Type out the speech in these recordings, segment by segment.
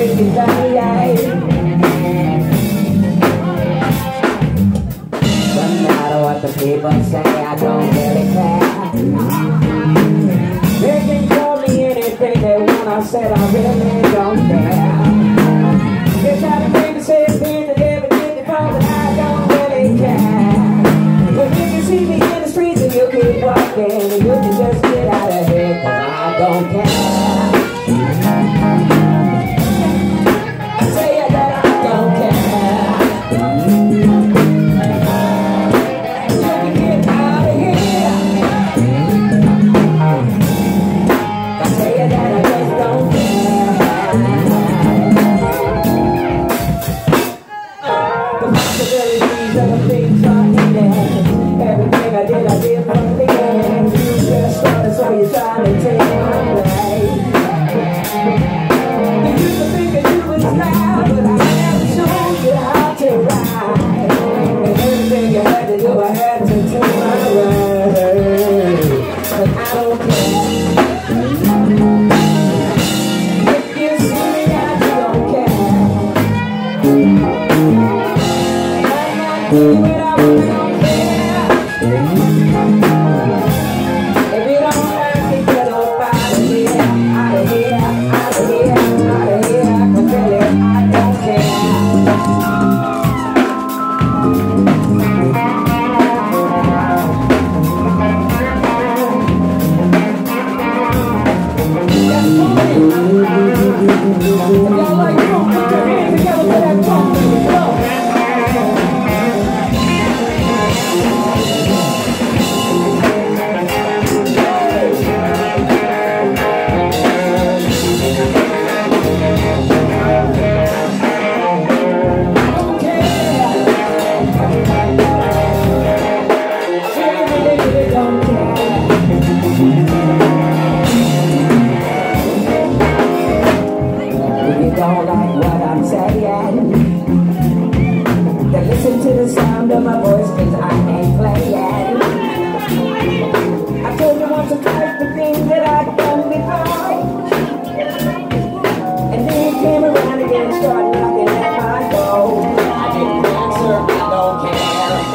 The people say I don't really care. They can call me anything they want. I said I really don't care. They try to make me say things that they did before, but I don't really care. But if you see me in the streets and you keep walking, and you can just get out of here, 'cause I don't care. I tell you that I don't care. I did from the end. You just started, so you're trying to take my place. You used to think that you was loud, but I never showed you how to ride. And everything you had to do, I had to take my word. But I don't care. If you see me, I don't care. I'm not doing what I want. Y'all like funk, put your hands together for that funk, baby. Go. Don't like what I'm saying, then listen to the sound of my voice, 'cause I ain't playing. I told you once or twice the things that I've done before, and then you came around again and started knocking at my door. I didn't answer, I don't care.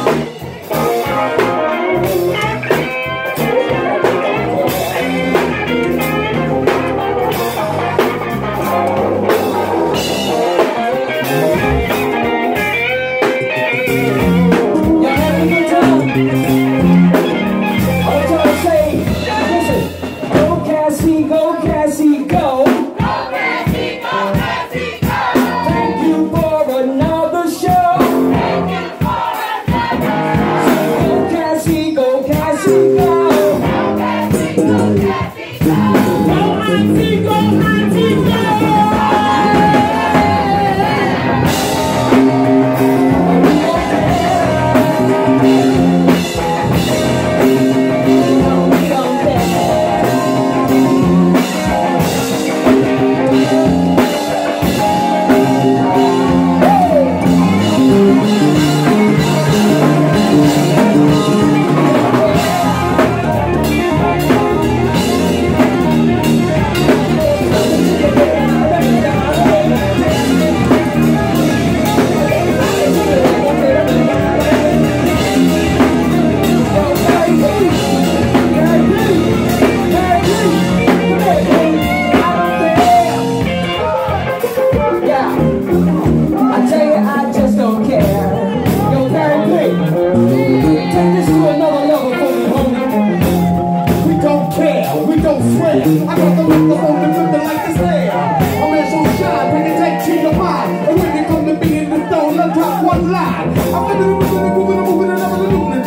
I got the microphone and put the light to stare. I'm in so shy, bring it take to your mind. And when it come to me in the stone, let's drop one line. I'm gonna moving, and I'm gonna moving,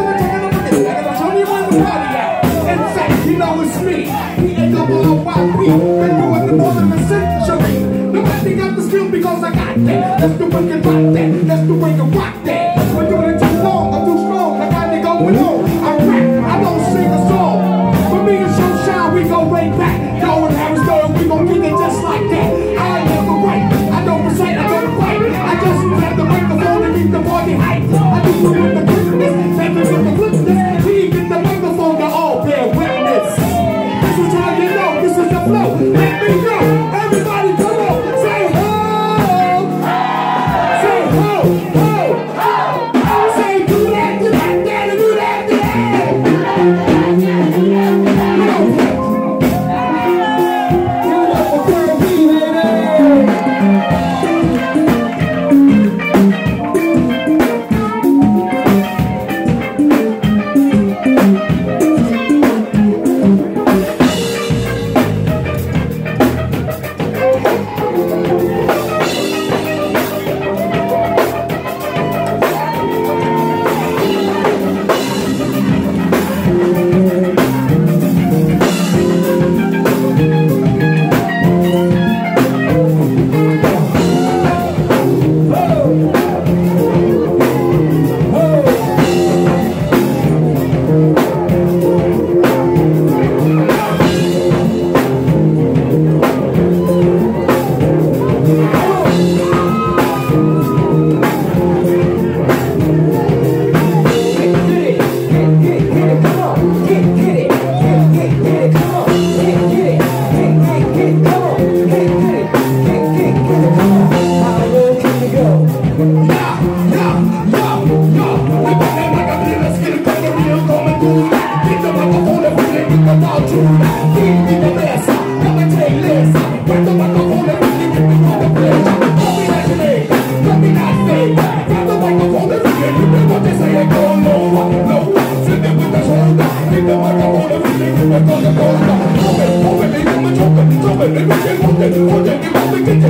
I gotta show you where the party at. In fact, you know it's me. P-A-double-O-Y-P. Been doing the more than a century. Nobody got the skill because I got that. Let's do it and rock that. Let's do it and rock that. We're doing it too long, I'm too strong. I got to go below. I rap, I don't sing a song. For me and so shine, we go way back. Yo, in Harrisburg, we gon' keep it just like that. I never write, I don't recite, I don't write. I just grab the microphone and keep the party hype. I do it with the quickness, never with the quickness. We get the microphone to all bear witness. This is how you know, this is the flow. Let me know, everybody come on, say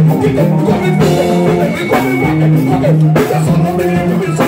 it, get it, come and flip it, flip it, come and rock it, rock it. That's all I'm in,